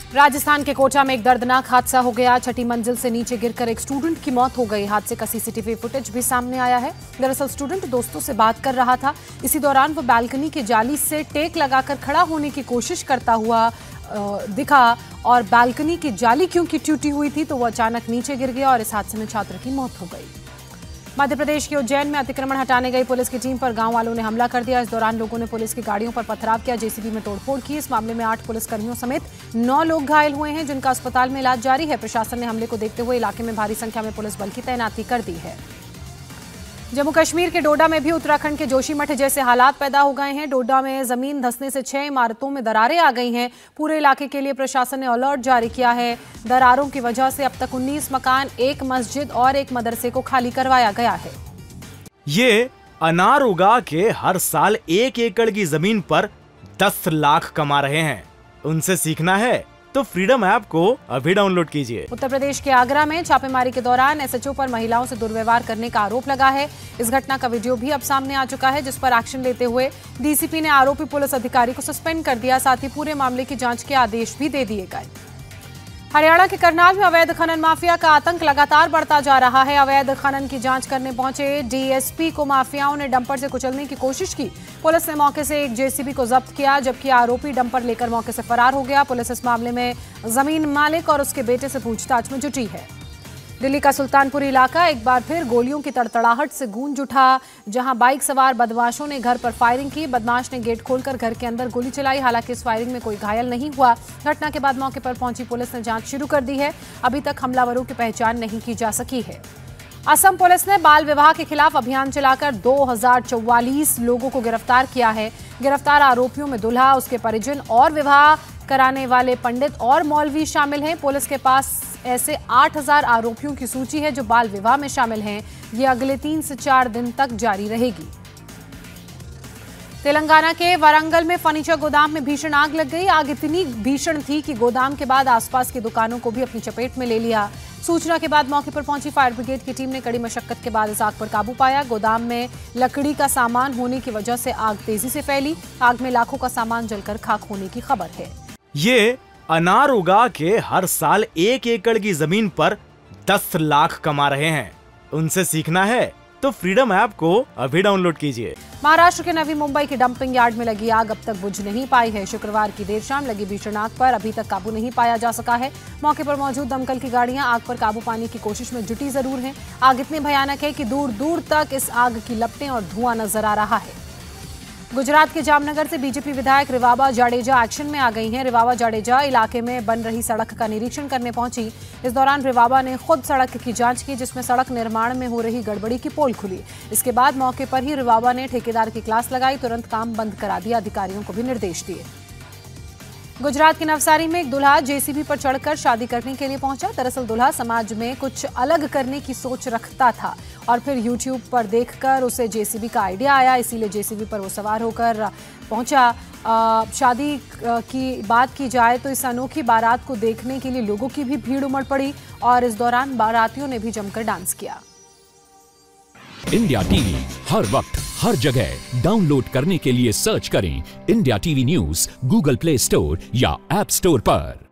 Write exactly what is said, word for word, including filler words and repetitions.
राजस्थान के कोटा में एक दर्दनाक हादसा हो गया। छठी मंजिल से नीचे गिरकर एक स्टूडेंट की मौत हो गई। हादसे का सीसीटीवी फुटेज भी सामने आया है। दरअसल स्टूडेंट दोस्तों से बात कर रहा था। इसी दौरान वो बालकनी के जाली से टेक लगाकर खड़ा होने की कोशिश करता हुआ दिखा और बालकनी की जाली क्योंकि टूटी हुई थी तो वो अचानक नीचे गिर गया और इस हादसे में छात्र की मौत हो गई। मध्य प्रदेश के उज्जैन में अतिक्रमण हटाने गई पुलिस की टीम पर गांव वालों ने हमला कर दिया। इस दौरान लोगों ने पुलिस की गाड़ियों पर पथराव किया, जेसीबी में तोड़फोड़ की। इस मामले में आठ पुलिसकर्मियों समेत नौ लोग घायल हुए हैं, जिनका अस्पताल में इलाज जारी है। प्रशासन ने हमले को देखते हुए इलाके में भारी संख्या में पुलिस बल की तैनाती कर दी है। जम्मू कश्मीर के डोडा में भी उत्तराखंड के जोशीमठ जैसे हालात पैदा हो गए हैं। डोडा में जमीन धंसने से छह इमारतों में दरारें आ गई हैं। पूरे इलाके के लिए प्रशासन ने अलर्ट जारी किया है। दरारों की वजह से अब तक उन्नीस मकान, एक मस्जिद और एक मदरसे को खाली करवाया गया है। ये अनार उगा के हर साल एक एकड़ की जमीन पर दस लाख कमा रहे हैं। उनसे सीखना है तो फ्रीडम ऐप को अभी डाउनलोड कीजिए। उत्तर प्रदेश के आगरा में छापेमारी के दौरान एसएचओ पर महिलाओं से दुर्व्यवहार करने का आरोप लगा है। इस घटना का वीडियो भी अब सामने आ चुका है, जिस पर एक्शन लेते हुए डीसीपी ने आरोपी पुलिस अधिकारी को सस्पेंड कर दिया। साथ ही पूरे मामले की जांच के आदेश भी दे दिए गए। हरियाणा के करनाल में अवैध खनन माफिया का आतंक लगातार बढ़ता जा रहा है। अवैध खनन की जांच करने पहुंचे डीएसपी को माफियाओं ने डंपर से कुचलने की कोशिश की। पुलिस ने मौके से एक जेसीबी को जब्त किया, जबकि आरोपी डंपर लेकर मौके से फरार हो गया। पुलिस इस मामले में जमीन मालिक और उसके बेटे से पूछताछ में जुटी है। दिल्ली का सुल्तानपुर इलाका एक बार फिर गोलियों की तड़तड़ाहट से गूंज उठा, जहां बाइक सवार बदमाशों ने घर पर फायरिंग की। बदमाश ने गेट खोलकर घर के अंदर गोली चलाई। हालांकि इस फायरिंग में कोई घायल नहीं हुआ। घटना के बाद मौके पर पहुंची पुलिस ने जांच शुरू कर दी है। अभी तक हमलावरों की पहचान नहीं की जा सकी है। असम पुलिस ने बाल विवाह के खिलाफ अभियान चलाकर दो हजार चौवालीस लोगों को गिरफ्तार किया है। गिरफ्तार आरोपियों में दूल्हा, उसके परिजन और विवाह कराने वाले पंडित और मौलवी शामिल हैं। पुलिस के पास ऐसे आठ हजार आरोपियों की सूची है जो बाल विवाह में शामिल हैं। ये अगले तीन से चार दिन तक जारी रहेगी। तेलंगाना के वारंगल में फर्नीचर गोदाम में भीषण आग लग गई। आग इतनी भीषण थी कि गोदाम के बाद आसपास की दुकानों को भी अपनी चपेट में ले लिया। सूचना के बाद मौके पर पहुंची फायर ब्रिगेड की टीम ने कड़ी मशक्कत के बाद इस आग पर काबू पाया। गोदाम में लकड़ी का सामान होने की वजह से आग तेजी से फैली। आग में लाखों का सामान जलकर खाक होने की खबर है। ये अनार उगा के हर साल एक एकड़ की जमीन पर दस लाख कमा रहे हैं। उनसे सीखना है तो फ्रीडम ऐप को अभी डाउनलोड कीजिए। महाराष्ट्र के नवी मुंबई के डंपिंग यार्ड में लगी आग अब तक बुझ नहीं पाई है। शुक्रवार की देर शाम लगी भीषण आग पर अभी तक काबू नहीं पाया जा सका है। मौके पर मौजूद दमकल की गाड़ियां आग पर काबू पाने की कोशिश में जुटी जरूर हैं। आग इतनी भयानक है कि दूर दूर तक इस आग की लपटें और धुआं नजर आ रहा है। गुजरात के जामनगर से बीजेपी विधायक रिवाबा जाडेजा एक्शन में आ गई हैं। रिवाबा जाडेजा इलाके में बन रही सड़क का निरीक्षण करने पहुंची। इस दौरान रिवाबा ने खुद सड़क की जांच की, जिसमें सड़क निर्माण में हो रही गड़बड़ी की पोल खुली। इसके बाद मौके पर ही रिवाबा ने ठेकेदार की क्लास लगाई, तुरंत काम बंद करा दिया। अधिकारियों को भी निर्देश दिए। गुजरात के नवसारी में एक दूल्हा जेसीबी पर चढ़कर शादी करने के लिए पहुंचा। दरअसल दूल्हा समाज में कुछ अलग करने की सोच रखता था और फिर यूट्यूब पर देखकर उसे जेसीबी का आइडिया आया, इसीलिए जेसीबी पर वो सवार होकर पहुंचा। आ, शादी की बात की जाए तो इस अनोखी बारात को देखने के लिए लोगों की भी भीड़ उमड़ पड़ी और इस दौरान बारातियों ने भी जमकर डांस किया। इंडिया टीवी हर वक्त हर जगह डाउनलोड करने के लिए सर्च करें India TV news Google Play Store या ऐप स्टोर पर।